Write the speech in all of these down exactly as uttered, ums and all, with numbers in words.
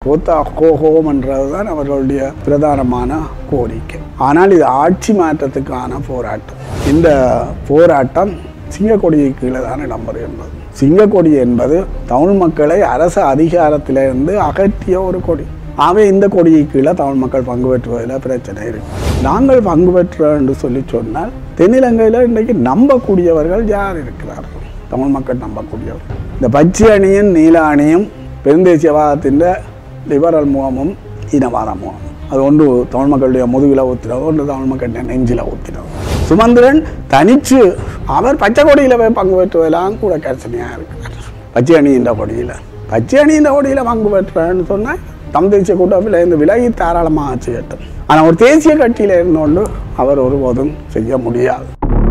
Kota go home என்றதுதான் அவர்களுடைய பிரதானமான கோரிக்கை. ஆனால் இது ஆட்சி மாற்றத்துக்கான போராட்டம். இந்த போராட்டம் சிங்கக்கொடியை கீழே தான் இடம்பெறுகின்றது. சிங்கக்கொடி என்பது தமிழ் மக்களை அரசு அதிகாரத்திலிருந்து அகற்றிய ஒரு கொடி. ஆகவே இந்த கொடியை கீழே தமிழ் மக்கள் பங்கு பெற்றுவதில் பிரச்சனை இருக்கு. நாங்கள் பங்கு பெற்றோம் என்று சொல்லி சொன்னால் தென்னிலங்கையில் இன்றைக்கு நம்பக்கூடியவர்கள் யார் இருக்கிறார்கள்? தமிழ் மக்கள் நம்பக்கூடியவர்கள். இந்த பச்சை அணியும் நீல அணியும் பெருந்தேசியவாதத்தின் லிபரல் முகமும் இனவாத முகம். அது ஒன்று தமிழ் மக்களுடைய முதுகில ஊற்றினது, ஒன்று தமிழ் மக்களுடைய நெஞ்சில ஊற்றினது. சுமந்திரன் தனிச்சு அவர் பச்சை கொடியில் போய் பங்கு பெற்றுவதெல்லாம் கூட கர்சனையாக இருக்கிறார். பச்சை அணியின் கொடியில் பச்சை அணியின் கொடியில் பங்கு பெற்றேன்னு சொன்னால் தம் தேசிய கூட்டத்தில் இருந்து விலகி தாராளமாக செய்யட்டும். ஆனால் ஒரு தேசிய கட்சியில் இருந்தோண்டு அவர் ஒருபோதும் செய்ய முடியாது.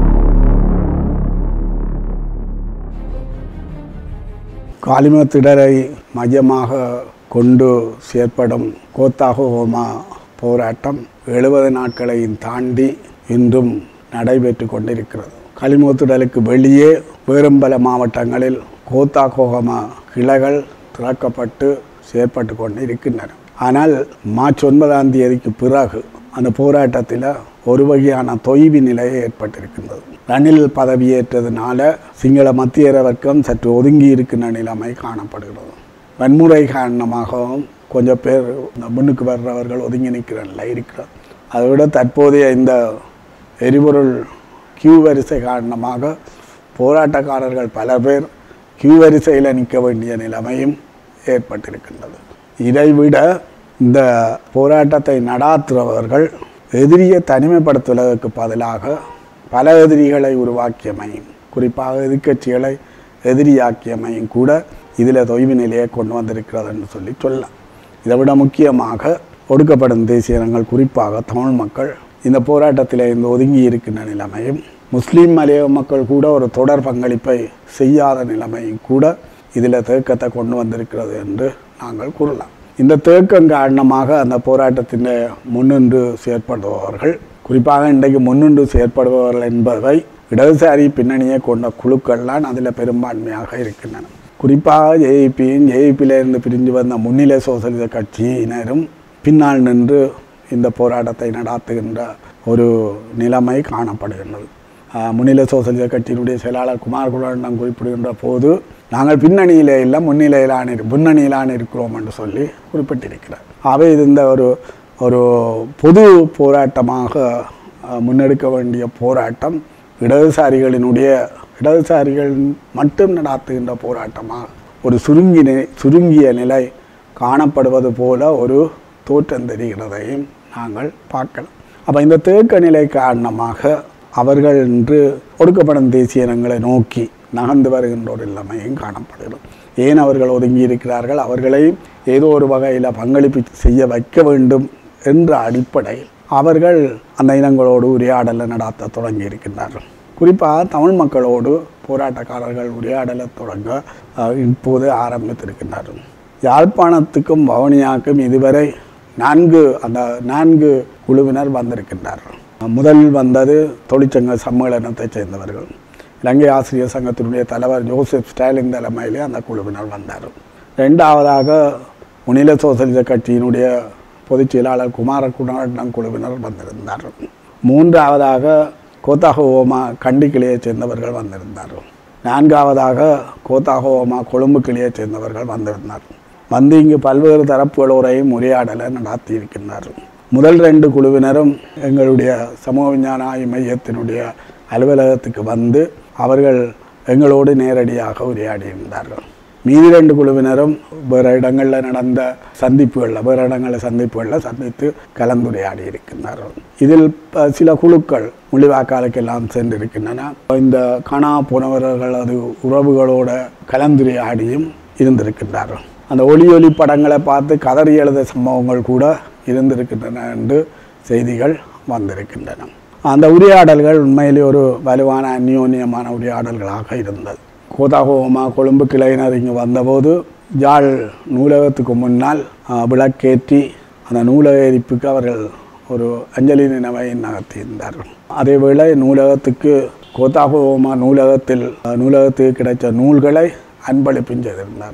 காலிம திடரை மையமாக கொண்டு செயற்படும் கோத்தா கோமா போராட்டம் எழுபது நாட்களையும் தாண்டி இன்றும் நடைபெற்று கொண்டிருக்கிறது. களிமுத்திடலுக்கு வெளியே வேறும் பல மாவட்டங்களில் கோத்தா கோகமா கிளைகள் திறக்கப்பட்டு செயற்பட்டு கொண்டு இருக்கின்றன. ஆனால் மார்ச் ஒன்பதாம் தேதிக்கு பிறகு அந்த போராட்டத்தில் ஒரு வகையான தொய்வு நிலையை ஏற்பட்டிருக்கின்றது. ரணில் பதவியேற்றதுனால சிங்கள மத்திய வர்க்கம் சற்று ஒதுங்கி இருக்கின்ற நிலைமை காணப்படுகிறது. வன்முறை காரணமாகவும் கொஞ்சம் பேர் இந்த முன்னுக்கு வர்றவர்கள் ஒதுங்கி நிற்கிற நிலை இருக்கிறது. அதை விட தற்போதைய இந்த எரிபொருள் கியூ வரிசை காரணமாக போராட்டக்காரர்கள் பல பேர் கியூ வரிசையில் நிற்க வேண்டிய நிலைமையும் ஏற்பட்டிருக்கின்றது. இதைவிட இந்த போராட்டத்தை நடாத்துறவர்கள் எதிரியை தனிமைப்படுத்துவதற்கு பதிலாக பல எதிரிகளை உருவாக்கியமையும், குறிப்பாக எதிர்க்கட்சிகளை எதிரியாக்கியமையும் கூட இதில் தொய்வு நிலையை கொண்டு வந்திருக்கிறது என்று சொல்லி சொல்லலாம். இதை விட முக்கியமாக ஒடுக்கப்படும் தேசிய இனங்கள், குறிப்பாக தமிழ் மக்கள் இந்த போராட்டத்தில் இருந்து ஒதுங்கி இருக்கின்ற நிலைமையும், முஸ்லீம் மலைய மக்கள் கூட ஒரு தொடர் பங்களிப்பை செய்யாத நிலைமையும் கூட இதில் தேக்கத்தை கொண்டு வந்திருக்கிறது என்று நாங்கள் கூறலாம். இந்த தேக்கம் காரணமாக அந்த போராட்டத்தின் முன்னின்று செயற்படுபவர்கள், குறிப்பாக இன்றைக்கு முன்னின்று செயற்படுபவர்கள் என்பவை இடதுசாரி பின்னணியை கொண்ட குழுக்கள்லாம் அதில் பெரும்பான்மையாக இருக்கின்றன. குறிப்பாக ஜேஇபியும் ஜேஇபியிலிருந்து பிரிஞ்சு வந்த முன்னிலை சோசலிச கட்சியினரும் பின்னால் நின்று இந்த போராட்டத்தை நடாத்துகின்ற ஒரு நிலைமை காணப்படுகின்றது. முன்னிலை சோசலிச கட்சியினுடைய செயலாளர் குமார் குலண்டம் குறிப்பிடுகின்ற போது நாங்கள் பின்னணியிலே இல்லை முன்னிலையிலான முன்னணியிலான இருக்கிறோம் என்று சொல்லி குறிப்பிட்டிருக்கிறார். ஆகவே இது இந்த ஒரு ஒரு பொது போராட்டமாக முன்னெடுக்க வேண்டிய போராட்டம் இடதுசாரிகளினுடைய இடதுசாரிகள் மட்டும் நடாத்துகின்ற போராட்டமாக ஒரு சுருங்கி சுருங்கிய நிலை காணப்படுவது போல ஒரு தோற்றம் தெரிகிறதையும் நாங்கள் பார்க்கலாம். அப்போ இந்த தேக்க நிலை காரணமாக அவர்கள் இன்று ஒடுக்கப்படும் தேசிய இனங்களை நோக்கி நகர்ந்து வருகின்ற ஒரு நிலைமையும் காணப்படுகிறது. ஏன் அவர்கள் ஒதுங்கி இருக்கிறார்கள்? அவர்களை ஏதோ ஒரு வகையில் பங்களிப்பு செய்ய வைக்க வேண்டும் என்ற அடிப்படையில் அவர்கள் அந்த இனங்களோடு உரையாடலை நடாத்த தொடங்கி இருக்கின்றார்கள். குறிப்பாக தமிழ் மக்களோடு போராட்டக்காரர்கள் உரையாடலை தொடங்க இப்போது ஆரம்பித்திருக்கின்றார்கள். யாழ்ப்பாணத்துக்கும் வவுனியாவுக்கும் இதுவரை நான்கு அந்த நான்கு குழுவினர் வந்திருக்கின்றார்கள். முதலில் வந்தது தொழிற்சங்க சம்மேளனத்தைச் சேர்ந்தவர்கள். இலங்கை ஆசிரியர் சங்கத்தினுடைய தலைவர் ஜோசப் ஸ்டாலின் தலைமையிலே அந்த குழுவினர் வந்தார். ரெண்டாவதாக முன்னிலை சோசலிச கட்சியினுடைய பொதுச் செயலாளர் குமாரகுணம் குழுவினர் வந்திருந்தார்கள். மூன்றாவதாக கோத்தாகோமா கண்டி கிளையைச் சேர்ந்தவர்கள் வந்திருந்தார்கள். நான்காவதாக கோத்தாகோமா கொழும்பு கிளையைச் சேர்ந்தவர்கள் வந்திருந்தார்கள். வந்து இங்கு பல்வேறு தரப்புகளோரையும் உரையாடலை நடத்தி இருக்கின்றார்கள். முதல் ரெண்டு குழுவினரும் எங்களுடைய சமூக விஞ்ஞான ஆய்வு மையத்தினுடைய அலுவலகத்துக்கு வந்து அவர்கள் எங்களோடு நேரடியாக உரையாடியிருந்தார்கள். மீதி ரெண்டு குழுவினரும் வேறு இடங்களில் நடந்த சந்திப்புகளில் வேறு இடங்களில் சந்திப்புகளில் சந்தித்து கலந்துரையாடி இருக்கின்றார்கள். இதில் சில குழுக்கள் மொழிவாக்காலுக்கெல்லாம் சென்றிருக்கின்றன. இந்த காணா போனவர்களது உறவுகளோட கலந்துரையாடியும் இருந்திருக்கின்றார்கள். அந்த ஒளி ஒளி படங்களை பார்த்து கதறி எழுத சம்பவங்கள் கூட இருந்திருக்கின்றன என்று செய்திகள் வந்திருக்கின்றன. அந்த உரையாடல்கள் உண்மையிலே ஒரு வலுவான அந்யோன்யமான உரையாடல்களாக இருந்தது. கோதாகோமா கொழும்பு கிளையினர் இங்கு வந்தபோது யாழ் நூலகத்துக்கு முன்னால் விளக்கேற்றி அந்த நூலக எரிப்புக்கு அவர்கள் ஒரு அஞ்சலி நினைவை நகர்த்தியிருந்தார்கள். அதேவேளை நூலகத்துக்கு கோதாகோமா நூலகத்தில் நூலகத்துக்கு கிடைத்த நூல்களை அன்பளிப்பும் செய்திருந்தார்கள்.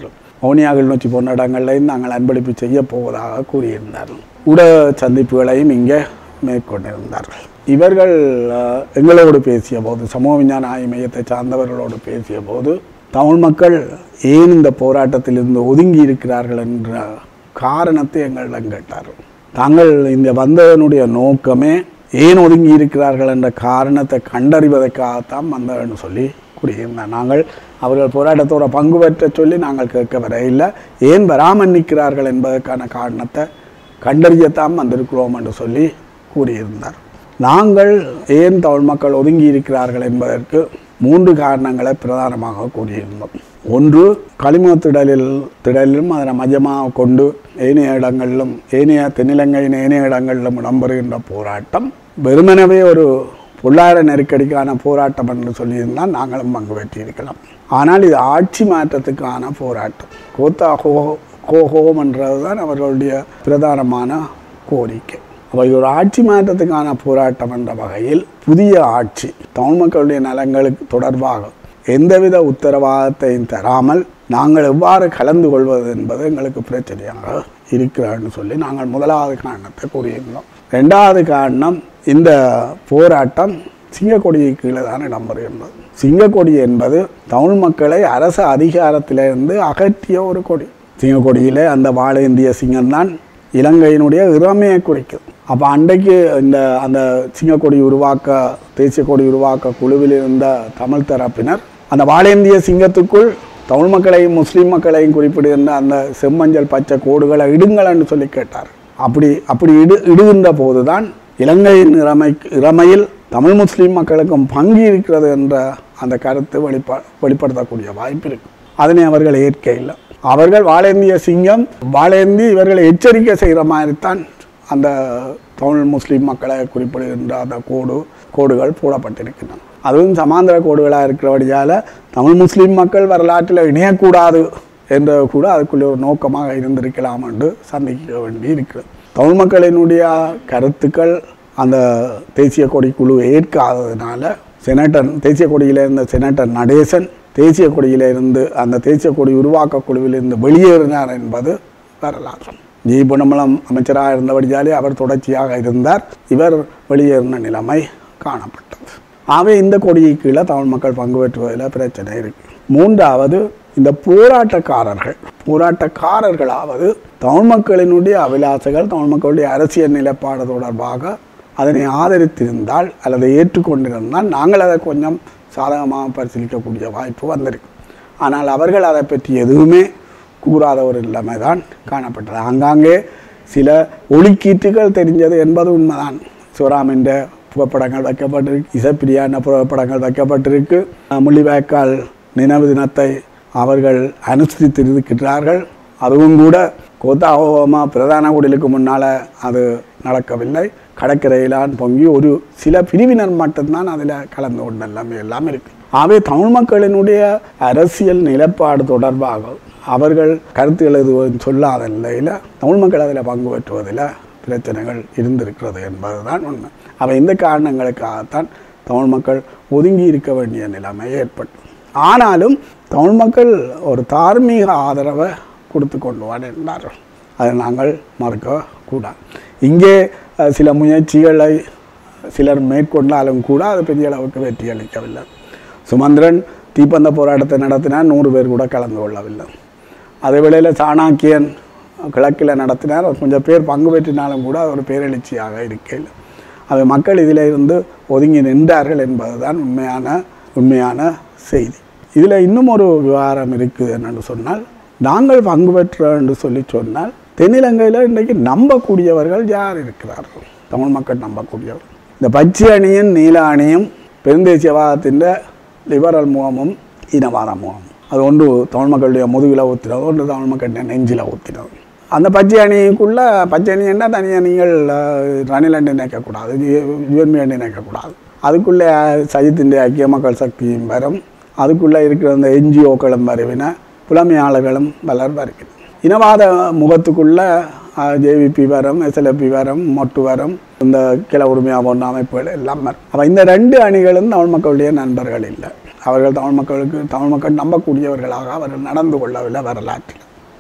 வவுனியா கிளிநொச்சி போன்ற இடங்களையும் நாங்கள் அன்பளிப்பு செய்ய போவதாக கூறியிருந்தார்கள். ஊடக சந்திப்புகளையும் இங்கே மேற்கொண்டிருந்தார்கள். இவர்கள் எங்களோடு பேசிய போது, சமூக விஞ்ஞான ஆய்வு மையத்தை சார்ந்தவர்களோடு பேசிய போது, தமிழ் மக்கள் ஏன் இந்த போராட்டத்திலிருந்து ஒதுங்கி இருக்கிறார்கள் என்ற காரணத்தை எங்களிடம் கேட்டார்கள். தாங்கள் இந்த வந்ததனுடைய நோக்கமே ஏன் ஒதுங்கி இருக்கிறார்கள் என்ற காரணத்தை கண்டறிவதற்காகத்தான் வந்தவன்னு சொல்லி கூறியிருந்தார். நாங்கள் அவர்கள் போராட்டத்தோட பங்கு பெற்ற சொல்லி நாங்கள் கேட்க வர இல்லை, ஏன் வராமல் நிற்கிறார்கள் என்பதற்கான காரணத்தை கண்டறியத்தான் வந்திருக்கிறோம் என்று சொல்லி கூறியிருந்தார். நாங்கள் ஏன் தமிழ் மக்கள் ஒதுங்கி இருக்கிறார்கள் என்பதற்கு மூன்று காரணங்களை பிரதானமாக கூறியிருந்தோம். ஒன்று, களிம திடலில் திடலிலும் அதனை மையமாக கொண்டு ஏனைய இடங்களிலும் ஏனைய தென்னிலங்கையின் ஏனைய இடங்களிலும் இடம்பெறுகின்ற போராட்டம் வெறுமனவே ஒரு பொருளாதார நெருக்கடிக்கான போராட்டம் என்று சொல்லியிருந்தால் நாங்களும் பங்கு பெற்றிருக்கலாம். ஆனால் இது ஆட்சி மாற்றத்துக்கான போராட்டம். கோத்தா ஹோ கோஹோம் என்றதுதான் அவர்களுடைய பிரதானமான கோரிக்கை. அவை ஒரு ஆட்சி மாற்றத்துக்கான போராட்டம் என்ற வகையில் புதிய ஆட்சி தமிழ் மக்களுடைய நலன்களுக்கு தொடர்பாக எந்தவித உத்தரவாதத்தையும் தராமல் நாங்கள் எவ்வாறு கலந்து கொள்வது என்பது எங்களுக்கு பிரச்சனையாக இருக்கிறான்னு சொல்லி நாங்கள் முதலாவது காரணத்தை கூறியிருந்தோம். ரெண்டாவது காரணம், இந்த போராட்டம் சிங்கக்கொடியை கீழே தான் இடம்பெறுகின்றது. சிங்கக்கொடி என்பது தமிழ் மக்களை அரச அதிகாரத்திலிருந்து அகற்றிய ஒரு கொடி. சிங்கக்கொடியிலே அந்த வாழேந்திய சிங்கம்தான் இலங்கையினுடைய இறமையை குறிக்கும். அப்போ அன்றைக்கு இந்த அந்த சிங்கக்கொடி உருவாக்க தேசிய கொடி உருவாக்க குழுவில் இருந்த தமிழ் தரப்பினர் அந்த வாழேந்திய சிங்கத்துக்குள் தமிழ் மக்களையும் முஸ்லீம் மக்களையும் குறிப்பிடுகின்ற அந்த செம்மஞ்சள் பச்சை கோடுகளை இடுங்கள் என்று சொல்லி கேட்டார். அப்படி அப்படி இடு இடுகின்ற போதுதான் இலங்கையின் இறமை இறமையில் தமிழ் முஸ்லீம் மக்களுக்கும் பங்கு இருக்கிறது என்ற அந்த கருத்து வெளிப்ப வெளிப்படுத்தக்கூடிய வாய்ப்பு இருக்கு. அதனை அவர்கள் ஏற்க இல்லை. அவர்கள் வாழேந்திய சிங்கம் வாழேந்தி இவர்களை எச்சரிக்கை செய்கிற மாதிரித்தான் அந்த தமிழ் முஸ்லீம் மக்களை குறிப்பிடுகின்ற அந்த கோடு கோடுகள் போடப்பட்டிருக்கின்றன. அதுவும் சமாந்திர கோடுகளாக இருக்கிறபடியால் தமிழ் முஸ்லீம் மக்கள் வரலாற்றில் இணையக்கூடாது என்ற கூட அதுக்குள்ளே ஒரு நோக்கமாக இருந்திருக்கலாம் என்று சந்திக்க வேண்டி இருக்கிறது. தமிழ் மக்களினுடைய கருத்துக்கள் அந்த தேசிய கொடி குழு ஏற்காததுனால செனட்டர் தேசிய கொடியில் இருந்த செனட்டர் நடேசன் தேசிய கொடியிலிருந்து அந்த தேசிய கொடி உருவாக்க குழுவிலிருந்து வெளியேறினார் என்பது வரலாறு. ஜி பொன்னம்பலம் அமைச்சராக இருந்தபடியாலே அவர் தொடர்ச்சியாக இருந்தார். இவர் வெளியேறின நிலைமை காணப்பட்டது. ஆகவே இந்த கொடியை கீழே தமிழ் மக்கள் பங்கு பெற்றுவதில் பிரச்சனை இருக்கு. மூன்றாவது, இந்த போராட்டக்காரர்கள் போராட்டக்காரர்களாவது தமிழ் மக்களினுடைய அபிலாசைகள் தமிழ் மக்களுடைய அரசியல் நிலைப்பாடு தொடர்பாக அதனை ஆதரித்திருந்தால் அல்லது ஏற்றுக்கொண்டிருந்தால் நாங்கள் அதை கொஞ்சம் சாதகமாக பரிசீலிக்கக்கூடிய வாய்ப்பு வந்திருக்கு. ஆனால் அவர்கள் அதை பற்றி எதுவுமே கூறாத ஒரு நிலைமை தான் காணப்பட்டது. ஆங்காங்கே சில ஒளிக்கீட்டுகள் தெரிஞ்சது என்பது உண்மைதான். சிவராமின் புகைப்படங்கள் வைக்கப்பட்டிருக்கு, இசைப்பிரியான புகைப்படங்கள் வைக்கப்பட்டிருக்கு. முள்ளிவாய்க்கால் நினைவு தினத்தை அவர்கள் அனுசரித்திருக்கிறார்கள். அதுவும் கூட கோத்தாகோமா பிரதான குடிலுக்கு முன்னால் அது நடக்கவில்லை. கடற்கரையிலான் பொங்கி ஒரு சில பிரிவினர் மட்டும்தான் அதில் கலந்து கொண்ட எல்லாமே எல்லாம் இருக்குது. ஆகவே தமிழ் மக்களினுடைய அரசியல் நிலைப்பாடு தொடர்பாக அவர்கள் கருத்து எழுதுவது சொல்லாத நிலையில் தமிழ் மக்கள் அதில் பங்கு பெற்றுவதில் பிரச்சனைகள் இருந்திருக்கிறது என்பது தான் உண்மை. அவை இந்த காரணங்களுக்காகத்தான் தமிழ் மக்கள் ஒதுங்கி இருக்க வேண்டிய நிலைமை ஏற்பட்டது. ஆனாலும் தமிழ் மக்கள் ஒரு தார்மீக ஆதரவை கொடுத்து கொண்டு வருகின்றார்கள். அதை நாங்கள் மறுக்கக்கூடாது. இங்கே சில முயற்சிகளை சிலர் மேற்கொண்டாலும் கூட அது பெரிய அளவுக்கு வெற்றி அளிக்கவில்லை. சுமந்திரன் தீப்பந்த போராட்டத்தை நடத்தினார், நூறு பேர் கூட கலந்து கொள்ளவில்லை. அதே வேளையில் சாணக்கியன் கிழக்கில் நடத்தினார், கொஞ்சம் பேர் பங்கு பெற்றினாலும் கூட அது ஒரு பேரெழுச்சியாக இருக்கையில் அவை மக்கள் இதில் இருந்து ஒதுங்கி நின்றார்கள் என்பதுதான் உண்மையான உண்மையான செய்தி. இதில் இன்னும் ஒரு விவகாரம் இருக்குது என்னென்னு சொன்னால், நாங்கள் பங்கு பெற்றோம் என்று சொல்லி சொன்னால் தென்னிலங்கையில் இன்றைக்கு நம்பக்கூடியவர்கள் யார் இருக்கிறார்கள்? தமிழ் மக்கள் நம்பக்கூடியவர். இந்த பச்சை அணியும் நீல அணியும் பெருந்தேசியவாதத்தின் லிபரல் முகமும் இனவாத முகமும் அது ஒன்று தமிழ் மக்களுடைய முதுகில் ஊற்றினது, ஒன்று தமிழ் மக்களுடைய நெஞ்சில் ஊற்றினது. அந்த பச்சை அணிக்குள்ளே பச்சை அணி என்ன தனியாக நீங்கள் ரணில் அணி நினைக்கக்கூடாது, யுஎன்பி அணி நினைக்கக்கூடாது. அதுக்குள்ளே சஜித்தின் ஐக்கிய மக்கள் சக்தியும் வரும், அதுக்குள்ளே இருக்கிற அந்த என்ஜிஓக்களும் வருவின, புலமையாளர்களும் பலர் வருகிறது. இனவாத முகத்துக்குள்ளே ஜேவிபி வரும், எஸ்எல்எப்பி வரும், மொட்டு வரும், இந்த கிளை உரிமையா போன்ற அமைப்புகள் எல்லாம் வரும். அப்போ இந்த ரெண்டு அணிகளும் தமிழ் மக்களுடைய நண்பர்கள் இல்லை. அவர்கள் தமிழ் மக்களுக்கு தமிழ் மக்கள் நம்பக்கூடியவர்களாக அவர்கள் நடந்து கொள்ளவில்லை வரலாற்றில்.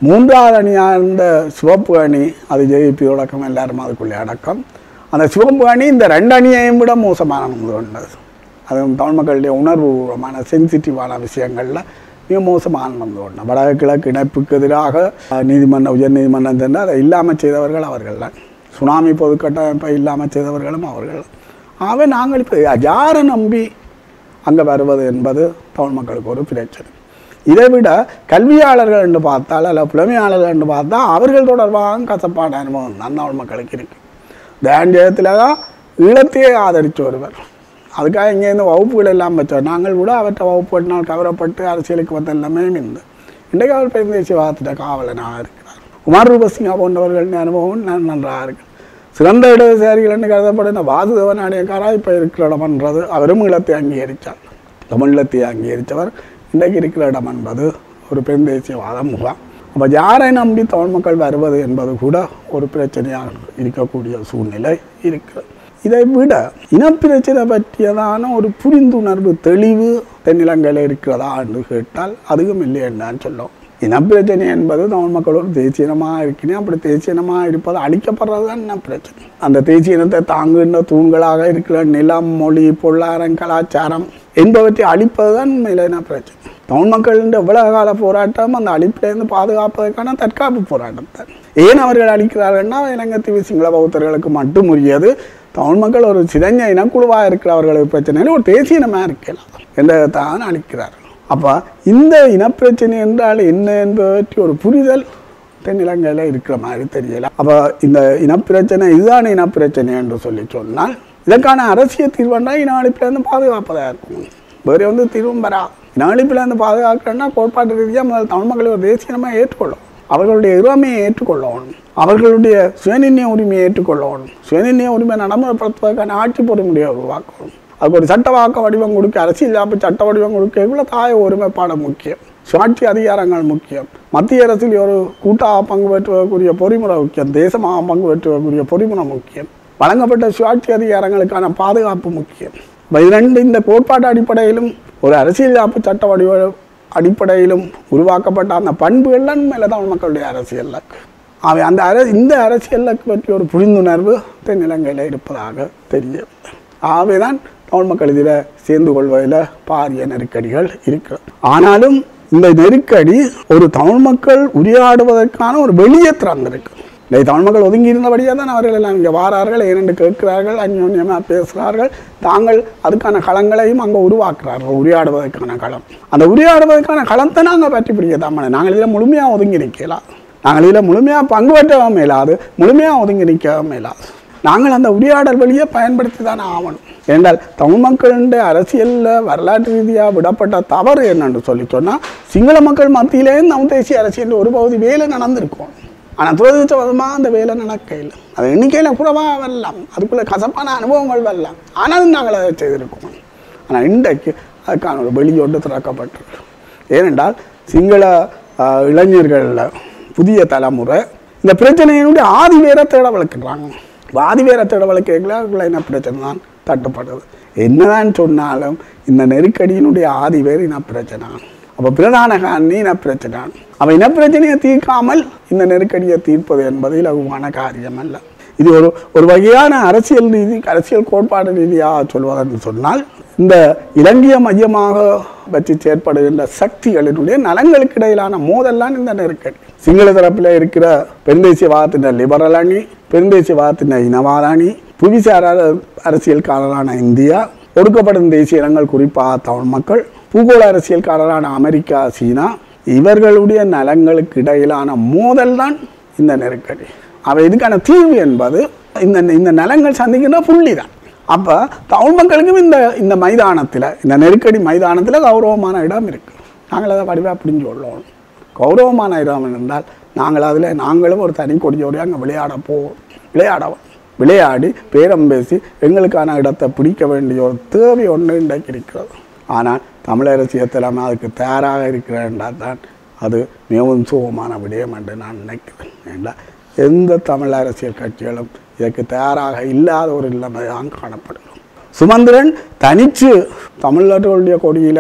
மூன்றாவது அணியாக இருந்த சிவப்பு அணி, அது ஜேபி தொடக்கம் எல்லாரும் அதுக்குள்ளே அடக்கம். அந்த சிவப்பு அணி இந்த ரெண்டு அணியையும் விட மோசமான கொண்டது. அது தமிழ் மக்களுடைய உணர்வுபூர்வமான சென்சிட்டிவான விஷயங்களில் மிக மோசமான நடந்து கொண்டது. வடகிழக்கு இணைப்புக்கு எதிராக நீதிமன்ற உயர் நீதிமன்றம் சென்று அதை இல்லாமல் செய்தவர்கள் அவர்கள் தான். சுனாமி பொதுக்கட்டமைப்பை இல்லாமல் செய்தவர்களும் அவர்கள். ஆகவே நாங்கள் இப்போ யாரை நம்பி அங்கே வருவது என்பது தமிழ் மக்களுக்கு ஒரு பிரச்சனை. இதை விட கல்வியாளர்கள் என்று பார்த்தால் அல்ல புலமையாளர்கள் என்று பார்த்தால் அவர்கள் தொடர்பாக கசப்பான அனுபவம் தான் தமிழ் மக்களுக்கு இருக்குது. தேண்டியத்தில் தான் ஈழத்தையே ஆதரித்து வருவர். அதுக்காக இங்கேருந்து வகுப்புகள் எல்லாம் வச்சோம். நாங்கள் கூட அவற்றை வகுப்புனால் கவரப்பட்டு அரசியலுக்கு வந்த எல்லாமே இருந்து இன்றைக்கு அவர் பெருந்தேசியவாதத்திட்ட காவலனாக இருக்கிறார். குமார் ரூபசிங்கா போன்றவர்களின் அனுபவம் நன்றாக இருக்குது. சிறந்த இடதுசாரிகள் என்று கருதப்பட்ட வாசுதேவன் அடையக்காராக இப்போ இருக்கிற இடம்ன்றது அவரும் ஈழத்தை அங்கீகரித்தார். தமிழத்தை அங்கீகரித்தவர் இன்றைக்கு இருக்கிற இடம் என்பது ஒரு பெருந்தேசியவாத முகாம். அப்போ யாரை நம்பி தமிழ் மக்கள் வருவது என்பது கூட ஒரு பிரச்சனையாக இருக்கக்கூடிய சூழ்நிலை இருக்கிறது. இதை விட இனப்பிரச்சனை பற்றியதான ஒரு புரிந்துணர்வு தெளிவு தென்னிலங்கையில் இருக்கிறதா என்று கேட்டால் அதுவும் இல்லை என்றான் சொல்லும். இனப்பிரச்சனை என்பது தமிழ் மக்கள் ஒரு தேசியனமாக இருக்கிறேன். அப்படி தேசியனமாக இருப்பது அழிக்கப்படுறது தான் இனப்பிரச்சனை. அந்த தேசிய இனத்தை தாங்குகின்ற தூண்களாக இருக்கிற நிலம், மொழி, பொருளாதாரம், கலாச்சாரம் என்பவற்றை அழிப்பது தான் உண்மையில இனப்பிரச்சனை. தமிழ் மக்களின் உலக கால போராட்டம் அந்த அழிப்பிலிருந்து பாதுகாப்பதற்கான தற்காப்பு போராட்டம் தான். ஏன் அவர்கள் அழிக்கிறார்கள்னா இலங்கை சிங்கள பௌத்தர்களுக்கு மட்டும் உரியது. தமிழ் மக்கள் ஒரு சிதஞ்ச இனக்குழுவாக இருக்கிறவர்களுக்கு பிரச்சனையில் ஒரு தேசிய இனமாக இருக்கலாம் என்றதான் அழிக்கிறார்கள். அப்போ இந்த இனப்பிரச்சனை என்றால் என்ன என்பதை ஒரு புரிதல் தென்னிலங்கையில் இருக்கிற மாதிரி தெரியல. அப்போ இந்த இனப்பிரச்சனை இதுதான் இனப்பிரச்சனை என்று சொல்லி சொன்னால் இதற்கான அரசியல் தீர்வுன்னா இன அழிப்பிலிருந்து பாதுகாப்பதாக இருக்கும். வேறு வந்து தீர்வும் வரா. இன அழிப்பிலிருந்து பாதுகாக்கிறன்னா கோட்பாட்டு ரீதியாக முதல் தமிழ் மக்களை ஒரு தேசிய இனமாக ஏற்றுக்கொள்ளும். அவர்களுடைய இறைமையை ஏற்றுக்கொள்ளணும். அவர்களுடைய சுயநிர்ணய உரிமையை ஏற்றுக்கொள்ளணும். சுயநிர்ணய உரிமை நடைமுறைப்படுத்துவதற்கான ஆட்சி பொறுமுறையை உருவாக்கணும். அதுக்கு ஒரு சட்ட வாக்க வடிவம் கொடுக்க, அரசியல் யாப்பு சட்ட வடிவம் கொடுக்க இவ்வளோ தாய ஒருமைப்பாடு முக்கியம். சுயாட்சி அதிகாரங்கள் முக்கியம். மத்திய அரசில் ஒரு கூட்டாக பங்கு பெற்றுவதற்குரிய பொறிமுறை முக்கியம். தேசமாக பங்கு பெற்றுவதற்குரிய பொறிமுறை முக்கியம். வழங்கப்பட்ட சுயாட்சி அதிகாரங்களுக்கான பாதுகாப்பு முக்கியம். இரண்டு இந்த கோட்பாட்டு அடிப்படையிலும் ஒரு அரசியல் யாப்பு சட்ட வடிவ அடிப்படையிலும் உருவாக்கப்பட்ட அந்த பண்புகள்லாம் மேலே தமிழ் மக்களுடைய அரசியல் இலக்கு. அவை அந்த அர இந்த அரசியல் இலக்கு பற்றி ஒரு புரிந்துணர்வு தென்னிலங்கையில் இருப்பதாக தெரியும். ஆகவே தான் தமிழ் மக்கள் இதில் சேர்ந்து கொள்வதில் பாரிய நெருக்கடிகள் இருக்கு. ஆனாலும் இந்த நெருக்கடி ஒரு தமிழ் மக்கள் உரையாடுவதற்கான ஒரு வெளியே திறந்திருக்கு. இந்த தமிழ் மக்கள் ஒதுங்கி இருந்தபடியாக தான் அவர்கள் எல்லாம் இங்கே வாரார்கள், ஏனென்று கேட்கிறார்கள், அந்யோன்யமாக பேசுகிறார்கள். தாங்கள் அதுக்கான களங்களையும் அங்கே உருவாக்குறார்கள். உரையாடுவதற்கான களம், அந்த உரையாடுவதற்கான களத்தை நாங்கள் பற்றி பிடிக்க தான். நாங்கள் இதில் முழுமையாக ஒதுங்கி நிற்கலாம். நாங்கள் இதில் முழுமையாக பங்கு பெற்றவும் மேலாது, முழுமையாக ஒதுங்கி நிற்கவும் மேலாது. நாங்கள் அந்த உரையாடல் வழியை பயன்படுத்தி தானே ஆகணும். என்றால் தமிழ் மக்களுடைய அரசியலில் வரலாற்று ரீதியாக விடப்பட்ட தவறு என்னென்று சொல்லி சொன்னால் சிங்கள மக்கள் மத்தியிலே நம் தேசிய அரசியல் ஒரு பகுதி வேலை நடந்திருக்கும். ஆனால் துரதிருஷ்டவசமாக அந்த வேலை நடக்கையில் அது எண்ணிக்கையில் குறைவாக வரலாம், அதுக்குள்ளே கசப்பான அனுபவங்கள் வரலாம். ஆனாலும் நாங்கள் அதை செய்திருக்கோம். ஆனால் இன்றைக்கு அதுக்கான ஒரு வெளியொன்று திறக்கப்பட்டிருக்கு. ஏனென்றால் சிங்கள இளைஞர்களில் புதிய தலைமுறை இந்த பிரச்சனையினுடைய ஆதி வேற தேட வளர்க்குறாங்க. ஆதி வேற தேட வளர்க்கல இன பிரச்சனை தான் தட்டுப்படுது. என்னதான் சொன்னாலும் இந்த நெருக்கடியினுடைய ஆதி வேறு இன பிரச்சனை. அப்போ பிரதான காரணி இன பிரச்சனை. அப்போ இனப்பிரச்சனையை தீர்க்காமல் இந்த நெருக்கடியை தீர்ப்பது என்பது இலகுவான காரியம் அல்ல. இது ஒரு ஒரு வகையான அரசியல் ரீதி அரசியல் கோட்பாடு ரீதியாக சொல்வதென்று சொன்னால் இந்த இலங்கையை மையமாக பற்றி செயற்படுகின்ற சக்திகளினுடைய நலன்களுக்கு இடையிலான மோதல்லாம் இந்த நெருக்கடி. சிங்கள தரப்பில் இருக்கிற பெருந்தேசியவாதத்தின் லிபரல் அணி, பெருந்தேசியவாதத்தின் இனவாத அணி, புவிசார அரசியல்காரரான இந்தியா, ஒடுக்கப்படும் தேசிய இனங்கள் குறிப்பாக தமிழ் மக்கள், பூகோள அரசியல்காரரான அமெரிக்கா, சீனா, இவர்களுடைய நலன்களுக்கு இடையிலான மோதல் தான் இந்த நெருக்கடி. அவை இதுக்கான தீர்வு என்பது இந்த இந்த நலன்கள் சந்திக்கின்ற புள்ளி தான். அப்போ தமிழ் மக்களுக்கும் இந்த இந்த மைதானத்தில் இந்த நெருக்கடி மைதானத்தில் கௌரவமான இடம் இருக்குது. நாங்கள் அதை வடிவாக புரிஞ்சு கொள்ளணும். கௌரவமான இடம் என்றால் நாங்கள் அதில் நாங்களும் ஒரு தனி கொடியோடு அங்கே விளையாட போவோம். விளையாடவும் விளையாடி பேரம் பேசி எங்களுக்கான இடத்தை பிடிக்க வேண்டிய ஒரு தேவை ஒன்று இன்றைக்கு இருக்கிறது. ஆனால் தமிழரசியல் தலைமை அதுக்கு தயாராக இருக்கிறேன்றால் தான் அது மிகவும் சுகமான விடயம் என்று நான் நினைக்கிறேன். ஏன்னா எந்த தமிழ் அரசியல் கட்சிகளும் இதற்கு தயாராக இல்லாத ஒரு நிலைமை தான் காணப்படும். சுமந்திரன் தனித்து தமிழ்நாட்டுடைய கொடியில்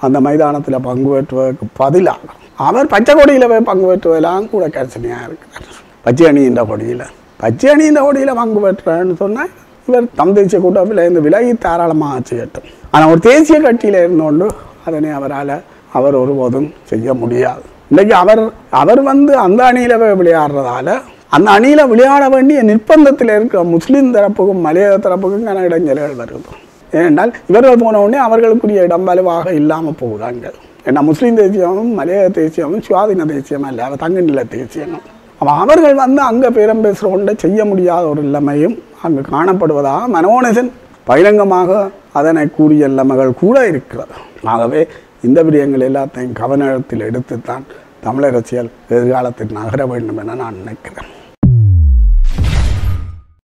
அந்த மைதானத்தில் பங்கு பெற்றுவதற்கு பதிலாக அவர் பச்சை கொடியில் போய் பங்கு பெற்றுவதெல்லாம் கூட கர்சனையாக இருக்கிறார். பச்சை அணியின் கொடியில் பச்சை அணியின் கொடியில் பங்கு பெற்றுறான்னு சொன்னால் இவர் தம் தேசிய கூட்டத்தில் இருந்து விலகி தாராளமாக செய்யட்டும். ஆனால் ஒரு தேசிய கட்சியில் இருந்தோண்டு அதனை அவரால் அவர் ஒருபோதும் செய்ய முடியாது. இன்றைக்கி அவர் அவர் வந்து அந்த அணியில் போய் விளையாடுறதால அந்த அணியில் விளையாட வேண்டிய நிர்பந்தத்தில் இருக்கிற முஸ்லீம் தரப்புக்கும் மலையாள தரப்புக்கும் கன இடைஞ்சல்கள் வருது. ஏனென்றால் இவர்கள் போன உடனே அவர்களுக்குரிய இடம் வலுவாக இல்லாமல் போகுதாங்க. ஏன்னா முஸ்லீம் தேசியமும் மலையாள தேசியமும் சுவாதீன தேசியமும் இல்லை, அவர் தங்க நில தேசியமும். அப்போ அவர்கள் வந்து அங்கே பேரம் பேசுகிறோண்ட செய்ய முடியாத ஒரு நிலைமையும் அங்கு காணப்படுவதாக மனோநேசன் பகிரங்கமாக அதனை கூறிய நிலைமைகள் கூட இருக்கிறது. ஆகவே இந்த விடயங்கள் எல்லாத்தையும் கவனத்தில் எடுத்துத்தான் தமிழ் அரசியல் எதிர்காலத்தில் நகர வேண்டும் என நான் நினைக்கிறேன்.